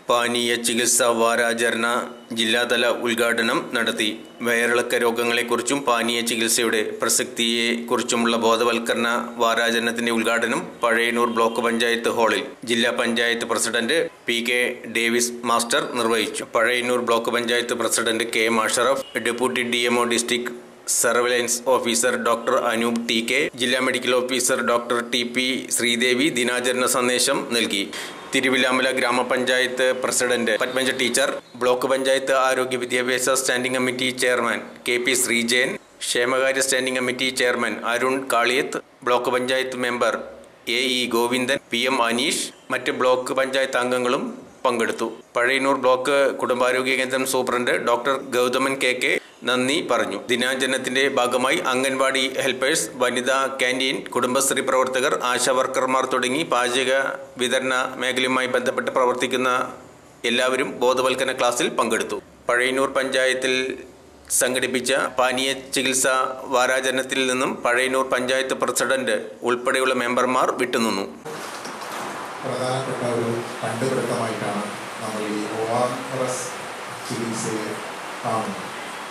പാനീയ ചികിത്സാ വാരാചരണ ജില്ലാതല ഉദ്ഘാടനം നടത്തി. വയറിളക്ക രോഗങ്ങളെക്കുറിച്ചും പാനീയ ചികിത്സയുടെ പ്രസക്തിയെക്കുറിച്ചുമുള്ള ബോധവൽക്കരണ വാരാചരണത്തിന്റെ ഉദ്ഘാടനം പഴയന്നൂർ ബ്ലോക്ക് പഞ്ചായത്ത് ഹാളിൽ ജില്ലാ panchayat president PK Davis master നിർവഹിച്ചു. Pazhayannur block panchayat president KM Ashraf, deputy DMO district surveillance officer doctor Anoop TK, ജില്ലാ medical officer doctor TP Sreedevi ദിനാചരണ സന്ദേശം നൽകി. Thiruvilwamala grama panchayat president Padmaja teacher, block panchayat ആരോഗ്യ വിദ്യാഭ്യാസ standing committee chairman KP Sreejayan, ക്ഷേമകാര്യ standing committee chairman Arun Kaliyath, block panchayat member AE Govindan, PM Aneesh, മറ്റ് block panchayat അംഗങ്ങളും പങ്കെടുത്തു. പഴയന്നൂർ ബ്ലോക്ക് കുടുംബാരോഗ്യ കേന്ദ്രം സൂപ്രണ്ട് ഡോക്ടർ ഗൗതമൻ KK നന്ദി പറഞ്ഞു. ദിനാചരണത്തിന്റെ ഭാഗമായി അംഗൻവാടി ഹെൽപ്പേഴ്സ്, വനിതാ ക്യാൻറ്റീൻ, കുടുംബശ്രീ പ്രവർത്തകർ, ആശാ വർക്കർമാർ തുടങ്ങി പാചക വിതരണ മേഖലയുമായി ബന്ധപ്പെട്ട് പ്രവർത്തിക്കുന്ന എല്ലാവരും ബോധവൽക്കരണ ക്ലാസ്സിൽ പങ്കെടുത്തു. പഴയന്നൂർ പഞ്ചായത്തിൽ സംഘടിപ്പിച്ച പാനീയ ചികിത്സാ വാരാചരണത്തിൽ നിന്നും പഴയന്നൂർ പഞ്ചായത്ത് പ്രസിഡന്റ് ഉൾപ്പെടെയുള്ള മെമ്പർമാർ വിട്ടുനിന്നു. പ്രധാനപ്പെട്ട ഒരു കണ്ടുപിടുത്തമായിട്ടാണ് നമ്മൾ ഈ ORS ചികിത്സയെ കാണുന്നത്.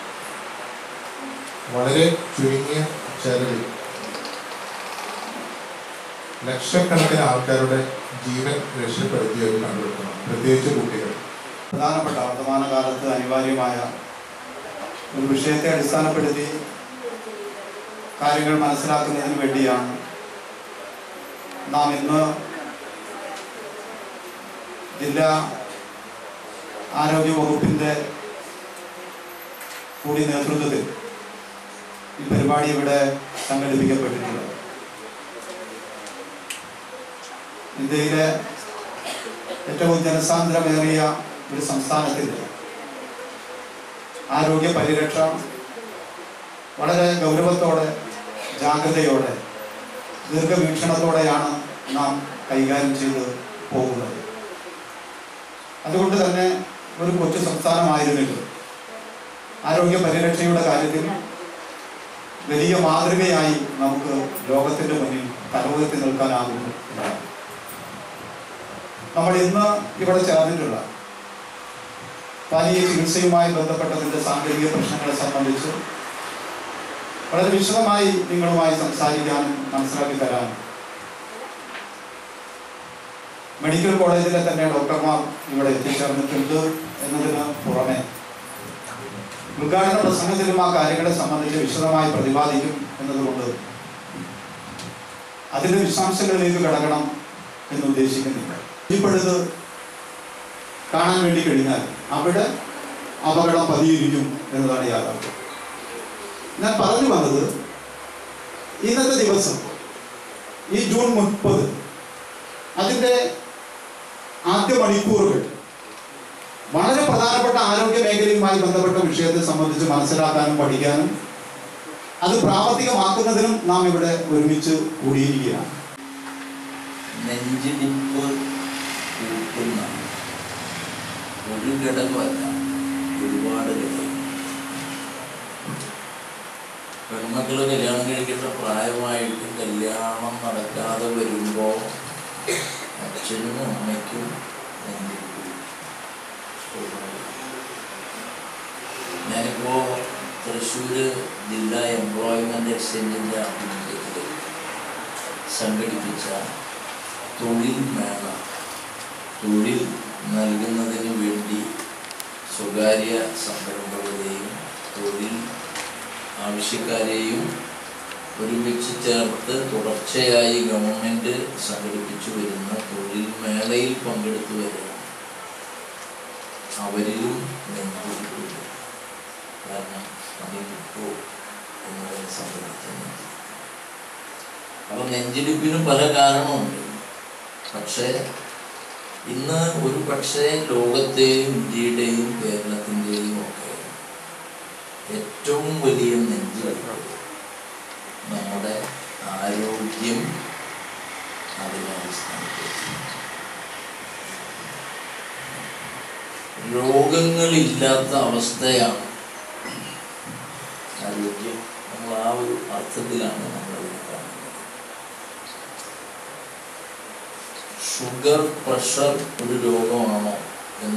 വളരെ ചുരുങ്ങിയ ചെലവിൽ ലക്ഷക്കണക്കിന് ആൾക്കാരുടെ ജീവൻ രക്ഷപ്പെടുത്തിയ ഒരു കണ്ടുപിടുത്തമാണ്, പ്രത്യേകിച്ച് കുട്ടികൾ. പ്രധാനപ്പെട്ട വർത്തമാനകാലത്ത് അനിവാര്യമായ ഒരു വിഷയത്തെ അടിസ്ഥാനപ്പെടുത്തി കാര്യങ്ങൾ മനസ്സിലാക്കുന്നതിന് വേണ്ടിയാണ് നാം ഇന്ന് ജില്ലാ ആരോഗ്യ വകുപ്പിൻ്റെ കൂടി നേതൃത്വത്തിൽ ഈ പരിപാടി ഇവിടെ സംഘടിപ്പിക്കപ്പെട്ടിട്ടുള്ളത്. ഇന്ത്യയിലെ ഏറ്റവും ജനസാന്ദ്രമേറിയ ഒരു സംസ്ഥാനത്തിൻ്റെ ആരോഗ്യ പരിരക്ഷ വളരെ ഗൗരവത്തോടെ, ജാഗ്രതയോടെ, ദീർഘവീക്ഷണത്തോടെയാണ് നാം കൈകാര്യം ചെയ്ത് പോകുന്നത്. അതുകൊണ്ട് തന്നെ ഒരു കൊച്ചു സംസ്ഥാനമായിരുന്നില്ല ആരോഗ്യ പരിരക്ഷയുടെ കാര്യത്തിൽ വലിയ മാതൃകയായി നമുക്ക് ലോകത്തിൻ്റെ മുന്നിൽ തലമുയർത്തി നിൽക്കാനാകുന്നു. നമ്മൾ ഇന്ന് ഇവിടെ ചേർന്നിട്ടുള്ള പാനീയ ചികിത്സയുമായി ബന്ധപ്പെട്ടതിൻ്റെ സാങ്കേതിക പ്രശ്നങ്ങളെ സംബന്ധിച്ച് വളരെ വിശദമായി നിങ്ങളുമായി സംസാരിക്കാനും മനസ്സിലാക്കി തരാനും മെഡിക്കൽ കോളേജിലെ തന്നെ ഡോക്ടർമാർ ഇവിടെ എത്തിച്ചേർന്നിട്ടുണ്ട് എന്നതിന് പുറമെ ഉദ്ഘാടന പ്രസംഗത്തിലും ആ കാര്യങ്ങളെ സംബന്ധിച്ച് വിശദമായി പ്രതിപാദിക്കും എന്നതുകൊണ്ട് അതിൻ്റെ വിശദാംശങ്ങളിലേക്ക് കടക്കണം എന്ന് ഉദ്ദേശിക്കുന്നില്ല. ഇപ്പോഴത് കാണാൻ വേണ്ടി കഴിഞ്ഞാൽ അവിടെ അപകടം പതിയിരിക്കും എന്നതാണ് യാഥാർത്ഥ്യം. ഞാൻ പറഞ്ഞു വന്നത്, ഇന്നത്തെ ദിവസം ഈ ജൂൺ 30 അതിൻ്റെ ആദ്യ മണിക്കൂറുകൾ വളരെ പ്രധാനപ്പെട്ട ആരോഗ്യ മേഖലയുമായി ബന്ധപ്പെട്ട വിഷയത്തെ സംബന്ധിച്ച് മനസ്സിലാക്കാനും പഠിക്കാനും അത് പ്രാവർത്തികമാക്കുന്നതിനും നാം ഇവിടെ ഒരുമിച്ച് കൂടിയിരിക്കുകയാണ്. നെഞ്ചിടിപ്പ് കൂട്ടുന്ന ഒരു ഘടകമല്ല, ഒരുപാട് ഘടകം. പെൺമക്കള് കല്യാണം കഴിക്കേണ്ട പ്രായമായിട്ട് കല്യാണം നടക്കാതെ വരുമ്പോൾ അച്ഛനും അമ്മയ്ക്കും നെഞ്ചിടിപ്പ്. ഞാനിപ്പോൾ തൃശ്ശൂർ ജില്ലാ എംപ്ലോയ്മെൻ്റ് എക്സ്ചേഞ്ചിൻ്റെ ആഭിമുഖ്യത്തിൽ സംഘടിപ്പിച്ച തൊഴിൽ മേള, തൊഴിൽ നൽകുന്നതിന് വേണ്ടി സ്വകാര്യ സംരംഭകരെയും തൊഴിൽ ആവശ്യക്കാരെയും ഒരുമിച്ച് ചേർത്ത് തുടർച്ചയായി ഗവൺമെൻറ് സംഘടിപ്പിച്ചു വരുന്ന തൊഴിൽ മേളയിൽ പങ്കെടുത്തു വരിക. അവരിലും നെഞ്ചിടിപ്പില്ല. കാരണം പണികിട്ടോ എന്നതിനെ സംബന്ധിക്കുന്നു. അപ്പം നെഞ്ചിടിപ്പിനും പല കാരണമുണ്ട്. പക്ഷേ ഇന്ന് ഒരു പക്ഷേ ലോകത്തെയും ഇന്ത്യയുടെയും കേരളത്തിൻ്റെയും ഒക്കെ ഏറ്റവും വലിയ നെഞ്ചിടിപ്പ് നമ്മുടെ ആരോഗ്യം അതിനെ അടിസ്ഥാനപ്പെടുത്തി. രോഗങ്ങളില്ലാത്ത അവസ്ഥയാണ് ആരോഗ്യം. നമ്മൾ ആ ഒരു അർത്ഥത്തിലാണ് നമ്മൾ കാണുന്നത്. ഷുഗർ, പ്രഷർ ഒരു രോഗമാണോ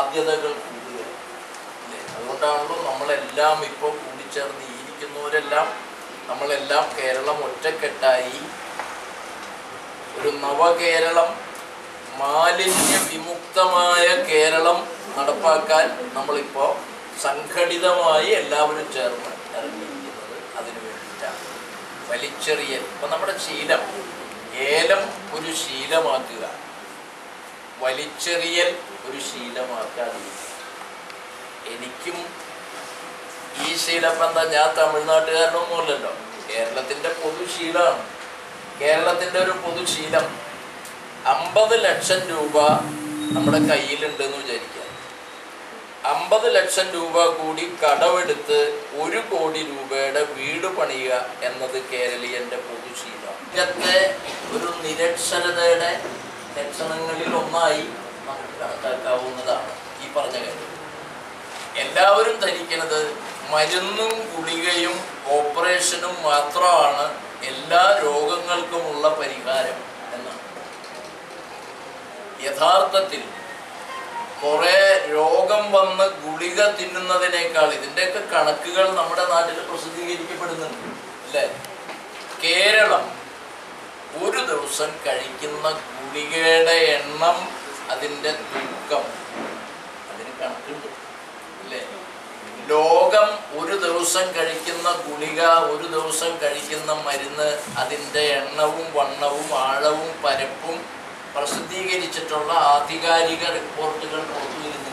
സാധ്യതകൾ കൂടുക. അതുകൊണ്ടാണല്ലോ നമ്മളെല്ലാം ഇപ്പോൾ കൂടിച്ചേർന്ന് ഇരിക്കുന്നവരെല്ലാം നമ്മളെല്ലാം കേരളം ഒറ്റക്കെട്ടായി ഒരു നവകേരളം, മാലിന്യ വിമുക്തമായ കേരളം നടപ്പാക്കാൻ നമ്മളിപ്പോൾ സംഘടിതമായി എല്ലാവരും ചേർന്ന് ഇറങ്ങിയിരിക്കുന്നത് അതിനു വേണ്ടിയിട്ടാണ്. വലിച്ചെറിയൽ ഇപ്പം നമ്മുടെ ശീലം, ഏലം ഒരു ശീലമാക്കുക, വലിച്ചെറിയൽ ഒരു ശീലമാക്കാതിരിക്കുക. എനിക്കും ഈ ശീലം എന്താ, ഞാൻ തമിഴ്നാട്ടുകാരനൊന്നുമല്ലല്ലോ, കേരളത്തിൻ്റെ പൊതുശീലമാണ്. കേരളത്തിൻ്റെ ഒരു പൊതുശീലം 50 ലക്ഷം രൂപ നമ്മുടെ കയ്യിലുണ്ടെന്ന് വിചാരിക്കുക. 50 ലക്ഷം രൂപ കൂടി കടമെടുത്ത് 1 കോടി രൂപയുടെ വീട് പണിയുക എന്നത് കേരളീയൻ്റെ പൊതുശീലം. ഇന്നത്തെ ഒരു നിരക്ഷരതയുടെ ലക്ഷണങ്ങളിൽ ഒന്നായി നമുക്ക് കണക്കാക്കാവുന്നതാണ് ഈ പറഞ്ഞ കാര്യം. എല്ലാവരും ധരിക്കുന്നത് മരുന്നും ഗുളികയും ഓപ്പറേഷനും മാത്രമാണ് എല്ലാ രോഗങ്ങൾക്കുമുള്ള പരിഹാരം എന്നാണ്. യഥാർത്ഥത്തിൽ കുറേ രോഗം വന്ന് ഗുളിക തിന്നുന്നതിനേക്കാൾ, ഇതിൻ്റെയൊക്കെ കണക്കുകൾ നമ്മുടെ നാട്ടിൽ പ്രസിദ്ധീകരിക്കപ്പെടുന്നുണ്ട് അല്ലേ? കേരളം ഒരു ദിവസം കഴിക്കുന്ന ഗുളികയുടെ എണ്ണം, അതിൻ്റെ തൂക്കം, അതിന് കണക്കുണ്ട് അല്ലേ? ലോകം ഒരു ദിവസം കഴിക്കുന്ന ഗുളിക, ഒരു ദിവസം കഴിക്കുന്ന മരുന്ന്, അതിൻ്റെ എണ്ണവും വണ്ണവും ആഴവും പരപ്പും പ്രസിദ്ധീകരിച്ചിട്ടുള്ള ആധികാരിക റിപ്പോർട്ടുകൾ പുറത്തു വരുന്നുണ്ട്.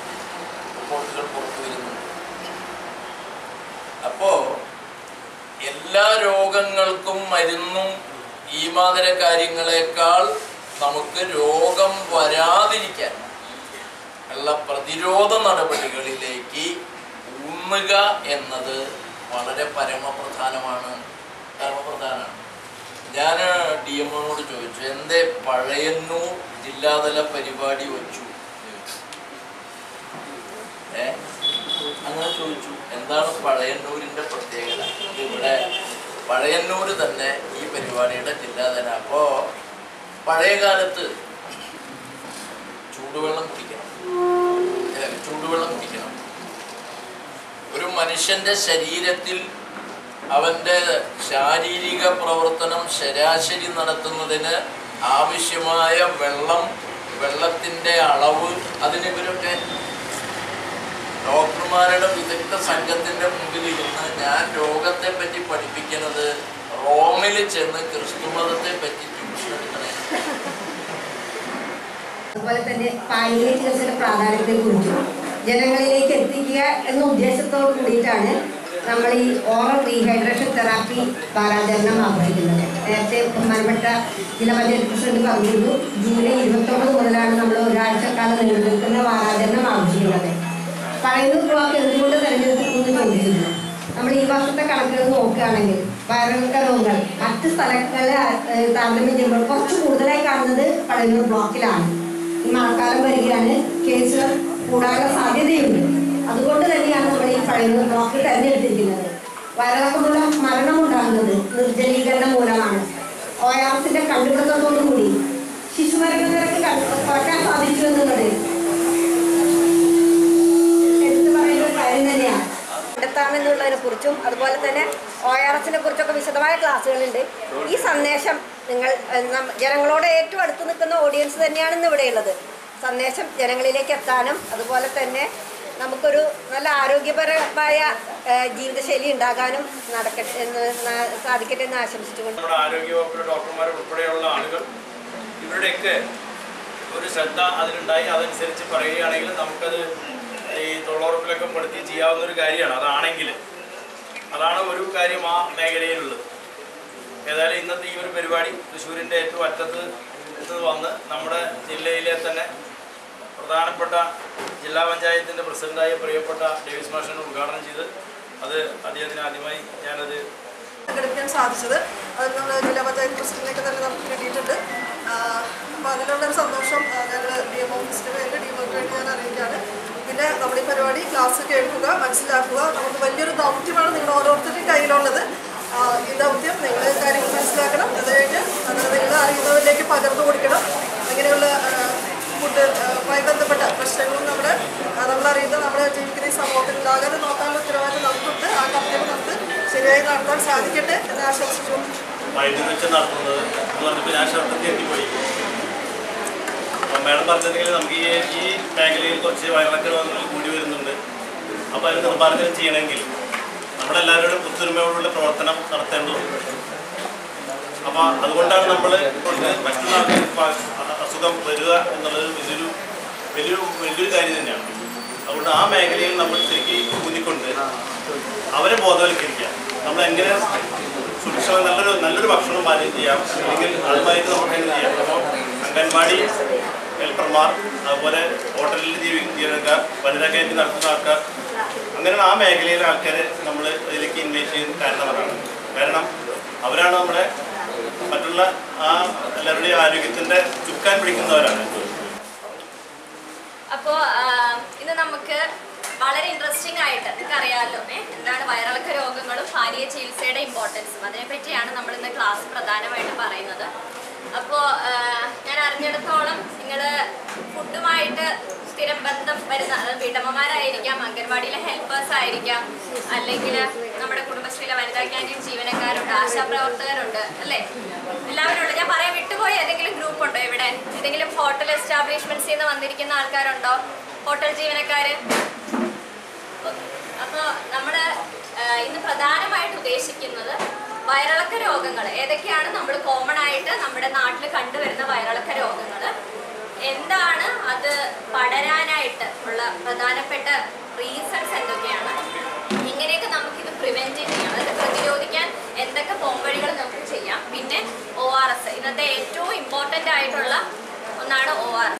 അപ്പോൾ എല്ലാ രോഗങ്ങൾക്കും മരുന്നും ഈ മാതിരി കാര്യങ്ങളെക്കാൾ നമുക്ക് രോഗം വരാതിരിക്കാൻ ഉള്ള പ്രതിരോധ നടപടികളിലേക്ക് ഊന്നുക എന്നത് വളരെ പരമപ്രധാനമാണ്. ഞാൻ DMOനോട് ചോദിച്ചു, എന്തേ പഴയന്നൂർ ജില്ലാതല പരിപാടി വച്ചു? അങ്ങനെ ചോദിച്ചു, എന്താണ് പഴയന്നൂരിൻ്റെ പ്രത്യേകത? ഇവിടെ പഴയന്നൂർ തന്നെ ഈ പരിപാടിയുടെ ജില്ലാതല. അപ്പോൾ പഴയ കാലത്ത് ചൂടുവെള്ളം കുടിക്കണം. ഒരു മനുഷ്യൻ്റെ ശരീരത്തിൽ അവൻ്റെ ശാരീരിക പ്രവർത്തനം ശരാശരി നടത്തുന്നതിന് ആവശ്യമായ വെള്ളത്തിൻ്റെ അളവ്, അതിനിവരൊക്കെ ഡോക്ടർമാരുടെ വിദഗ്ധ സംഘത്തിൻ്റെ മുമ്പിൽ ഇരുന്ന് ഞാൻ രോഗത്തെ പറ്റി പഠിപ്പിക്കുന്നത് റോമിൽ ചെന്ന് ക്രിസ്തുമതത്തെ പറ്റി ട്യൂഷൻ എടുക്കണേ. അതുപോലെ തന്നെ പാനീയ ചികിത്സയുടെ പ്രാധാന്യത്തെക്കുറിച്ചും ജനങ്ങളിലേക്ക് എത്തിക്കുക എന്ന ഉദ്ദേശത്തോട് കൂടിയിട്ടാണ് നമ്മൾ ഈ ഓറൽ റീഹൈഡ്രേഷൻ തെറാപ്പി വാരാചരണം ആഘോഷിക്കുന്നത്. നേരത്തെ ബഹുമാനപ്പെട്ട ജില്ലാ പഞ്ചായത്ത് പ്രസിഡന്റ് പറഞ്ഞിരുന്നു, ജൂലൈ 29 മുതലാണ് നമ്മൾ ഒരാഴ്ചക്കാലം നീണ്ടു നിൽക്കുന്ന വാരാചരണം ആഘോഷിക്കുന്നത്. പഴയന്നൂർ ബ്ലോക്ക് എന്തുകൊണ്ട് തെരഞ്ഞെടുത്തിട്ടുണ്ടെന്ന് ചോദിച്ചിരുന്നു. നമ്മൾ ഈ വർഷത്തെ കണക്കുകൾ നോക്കുകയാണെങ്കിൽ വയറിളക്ക രോഗങ്ങൾ മറ്റ് സ്ഥലങ്ങളെ താരതമ്യം ചെയ്യുമ്പോൾ കുറച്ച് കൂടുതലായി കാണുന്നത് പഴയന്നൂർ ബ്ലോക്കിലാണ്. ഈ മഴക്കാലം വരികയാണ്, കേസുകൾ കൂടാനുള്ള സാധ്യതയുണ്ട്. അതുകൊണ്ട് തന്നെയാണ് നമ്മൾ ഈ പഴയന്നൂർ ബ്ലോക്ക് തെരഞ്ഞെടുത്തിരിക്കുന്നത്. വയറിളക്കം മൂലം മരണമുണ്ടാകുന്നത് നിർജ്ജലീകരണം മൂലമാണ്. ORSന്റെ കണ്ടുപിടുത്തത്തോടുകൂടി ശിശുമരണ നിരക്ക് കുറയ്ക്കാൻ സാധിച്ചു എന്നുള്ളത് എടുത്തു പറയുന്ന ഒരു കാര്യം തന്നെയാണ്. കണ്ടെത്താമെന്നുള്ളതിനെ കുറിച്ചും അതുപോലെ തന്നെ ORSനെ കുറിച്ചൊക്കെ വിശദമായ ക്ലാസ്സുകളുണ്ട്. ഈ സന്ദേശം നിങ്ങൾ ജനങ്ങളോട് ഏറ്റവും അടുത്ത് നിൽക്കുന്ന ഓഡിയൻസ് തന്നെയാണ് ഇന്ന് ഇവിടെയുള്ളത്. സന്ദേശം ജനങ്ങളിലേക്ക് എത്താനും അതുപോലെ തന്നെ നമുക്കൊരു നല്ല ആരോഗ്യപരമായ ജീവിതശൈലി ഉണ്ടാകാനും സാധിക്കട്ടെ എന്ന് ആശംസിച്ചുകൊണ്ട് നമ്മുടെ ആരോഗ്യവകുപ്പിലെ ഡോക്ടർമാർ ഉൾപ്പെടെയുള്ള ആളുകൾ ഇവരുടെയൊക്കെ ഒരു ശ്രദ്ധ അതിലുണ്ടായി അതനുസരിച്ച് പറയുകയാണെങ്കിൽ നമുക്കത് ഈ തൊഴിലുറപ്പിലൊക്കെ പെടുത്തി ചെയ്യാവുന്നൊരു കാര്യമാണ്. അതാണ് ഒരു കാര്യം ആ മേഖലയിലുള്ളത്. ഏതായാലും ഇന്നത്തെ ഈ ഒരു പരിപാടി തൃശ്ശൂരിൻ്റെ ഏറ്റവും അറ്റത്ത് വന്ന് നമ്മുടെ ജില്ലയിലെ തന്നെ പ്രധാനപ്പെട്ട ജില്ലാ പഞ്ചായത്തിൻ്റെ പ്രസിഡൻ്റായ പ്രിയപ്പെട്ട ഡേവിസ് മാഷിനെ ഉദ്ഘാടനം ചെയ്ത് അത് അദ്ദേഹത്തിന് ആദ്യമായി ഞാനത് സംഘടിപ്പിക്കാൻ സാധിച്ചത്. അത് നമ്മുടെ ജില്ലാ പഞ്ചായത്ത് പ്രസിഡന്റിനൊക്കെ തന്നെ നമുക്ക് കിട്ടിയിട്ടുണ്ട്. അപ്പോൾ അതിലുള്ളൊരു സന്തോഷം ഞങ്ങൾ DMO ഓഫീസിൻ്റെ പേരിൽ DMOക്ക് വേണ്ടി ഞാൻ അറിയിക്കുകയാണ്. പിന്നെ നമ്മുടെ ഈ പരിപാടി ക്ലാസ് കേൾക്കുക, മനസ്സിലാക്കുക. നമുക്ക് വലിയൊരു ദൗത്യമാണ് നിങ്ങൾ ഓരോരുത്തരുടെയും കയ്യിലുള്ളത്. ഈ ദൗത്യം നിങ്ങൾ കാര്യങ്ങൾ മനസ്സിലാക്കണം, അത് കഴിഞ്ഞ് അത് നിങ്ങൾ അറിയുന്നവരിലേക്ക് പകർന്നു കൊടുക്കണം. അങ്ങനെയുള്ള ഫുഡുമായി ബന്ധപ്പെട്ട പ്രശ്നങ്ങളും നമ്മുടെ വൈദ്യുതി വെച്ച് നടത്തുന്നത് എന്ന് പറഞ്ഞപ്പോൾ ഞാൻ ഷർട്ടൊക്കെ എത്തിപ്പോയി. അപ്പം മാഡം പറഞ്ഞിട്ടുണ്ടെങ്കിൽ നമുക്ക് ഈ മേഖലയിൽ കുറച്ച് വയറിളക്ക രോഗങ്ങൾ കൂടി വരുന്നുണ്ട്. അപ്പോൾ അതിന് നിർമ്മാർജ്ജനം ചെയ്യണമെങ്കിൽ നമ്മളെല്ലാവരോടും ഒത്തൊരുമയോടുള്ള പ്രവർത്തനം നടത്തേണ്ടതുണ്ട്. അപ്പോൾ അതുകൊണ്ടാണ് നമ്മൾ മറ്റുള്ള അസുഖം വരിക എന്നുള്ളത് വലിയൊരു കാര്യം തന്നെയാണ്. അതുകൊണ്ട് ആ മേഖലയിൽ നമ്മൾ ശരിക്കും ഊന്നിക്കൊണ്ട് അവരെ ബോധവൽക്കരിക്കുക. നമ്മളെങ്ങനെ നല്ലൊരു ഭക്ഷണം പാചകം ചെയ്യാം, അല്ലെങ്കിൽ അതുമായിട്ട് നമുക്ക് എന്ത് ചെയ്യാം. അപ്പോൾ അംഗൻവാടി ഹെൽപ്പർമാർ, അതുപോലെ ഹോട്ടലിൽ ജീവനക്കാർ, വനിതാ ക്യാൻറ്റീൻ നടത്തുന്ന ആൾക്കാർ, അങ്ങനെയുള്ള ആ മേഖലയിലെ ആൾക്കാരെ നമ്മൾ ഇതിലേക്ക് ഇൻവൈറ്റ് ചെയ്യുന്ന കാരണവരാണ്. കാരണം അവരാണ് നമ്മുടെ മറ്റുള്ള ആ എല്ലാവരുടെയും ആരോഗ്യത്തിൻ്റെ ചുക്കാൻ പിടിക്കുന്നവരാണ്. അപ്പോൾ ഇന്ന് നമുക്ക് വളരെ ഇൻട്രസ്റ്റിംഗ് ആയിട്ട് നിങ്ങൾക്കറിയാമല്ലോ എന്താണ് വയറിളക്ക രോഗങ്ങളും പാനീയ ചികിത്സയുടെ ഇമ്പോർട്ടൻസും, അതിനെപ്പറ്റിയാണ് നമ്മൾ ഇന്ന് ക്ലാസ് പ്രധാനമായിട്ട് പറയുന്നത്. അപ്പോൾ ഞാൻ അറിഞ്ഞിടത്തോളം നിങ്ങൾ ഫുഡുമായിട്ട് സ്ഥിരം ബന്ധം വരുന്ന വീട്ടമ്മമാരായിരിക്കാം, അംഗൻവാടിയിലെ ഹെൽപ്പേഴ്സ് ആയിരിക്കാം, അല്ലെങ്കിൽ നമ്മുടെ കുടുംബശ്രീയിലെ വനിതാ ക്യാൻറ്റീൻ ജീവനക്കാരുണ്ട്, ആശാപ്രവർത്തകരുണ്ട്, അല്ലേ? എല്ലാവരും ഉണ്ട്. ഞാൻ പറയാൻ വിട്ടുപോയ ഏതെങ്കിലും ഗ്രൂപ്പ് ഉണ്ടോ ഇവിടെ? ഏതെങ്കിലും ഹോട്ടൽ എസ്റ്റാബ്ലിഷ്മെന്റ്സിൽ നിന്ന് വന്നിരിക്കുന്ന ആൾക്കാരുണ്ടോ? ഹോട്ടൽ ജീവനക്കാർ? അപ്പോൾ നമ്മൾ ഇന്ന് പ്രധാനമായിട്ട് ഉദ്ദേശിക്കുന്നത് വയറിളക്ക രോഗങ്ങൾ ഏതൊക്കെയാണ്, നമ്മൾ കോമൺ ആയിട്ട് നമ്മുടെ നാട്ടിൽ കണ്ടുവരുന്ന വയറിളക്ക രോഗങ്ങൾ എന്താണ്, അത് പടരാനായിട്ട് ഉള്ള പ്രധാനപ്പെട്ട റീസൺസ് എന്തൊക്കെയാണ്, ഇങ്ങനെയൊക്കെ നമുക്കിത് പ്രിവെന്റ് ചെയ്യാം, അതായത് പ്രതിരോധിക്കാൻ എന്തൊക്കെ പോംവഴികൾ നമുക്ക് ചെയ്യാം. പിന്നെ ORS, ഇന്നത്തെ ഏറ്റവും ഇമ്പോർട്ടൻ്റ് ആയിട്ടുള്ള